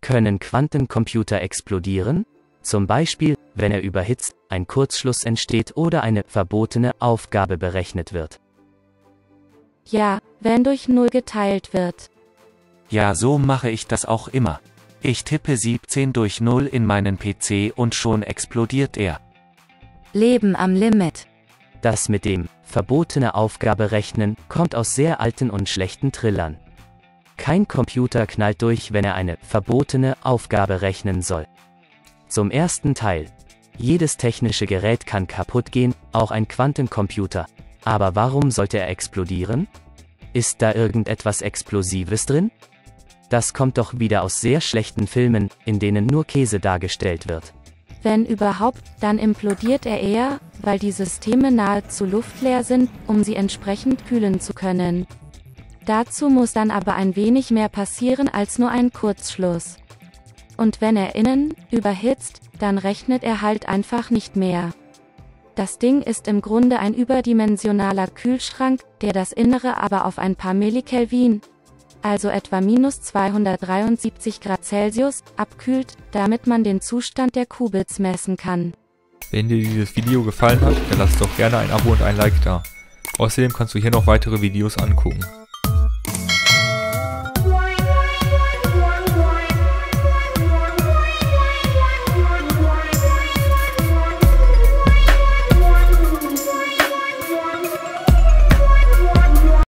Können Quantencomputer explodieren? Zum Beispiel, wenn er überhitzt, ein Kurzschluss entsteht oder eine verbotene Aufgabe berechnet wird. Ja, wenn durch 0 geteilt wird. Ja, so mache ich das auch immer. Ich tippe 17 durch 0 in meinen PC und schon explodiert er. Leben am Limit. Das mit dem verbotene Aufgabe rechnen kommt aus sehr alten und schlechten Trillern. Kein Computer knallt durch, wenn er eine verbotene Aufgabe rechnen soll. Zum ersten Teil. Jedes technische Gerät kann kaputt gehen, auch ein Quantencomputer. Aber warum sollte er explodieren? Ist da irgendetwas Explosives drin? Das kommt doch wieder aus sehr schlechten Filmen, in denen nur Käse dargestellt wird. Wenn überhaupt, dann implodiert er eher, weil die Systeme nahezu luftleer sind, um sie entsprechend kühlen zu können. Dazu muss dann aber ein wenig mehr passieren als nur ein Kurzschluss. Und wenn er innen überhitzt, dann rechnet er halt einfach nicht mehr. Das Ding ist im Grunde ein überdimensionaler Kühlschrank, der das Innere aber auf ein paar Millikelvin, also etwa minus 273 Grad Celsius, abkühlt, damit man den Zustand der Qubits messen kann. Wenn dir dieses Video gefallen hat, dann lass doch gerne ein Abo und ein Like da. Außerdem kannst du hier noch weitere Videos angucken.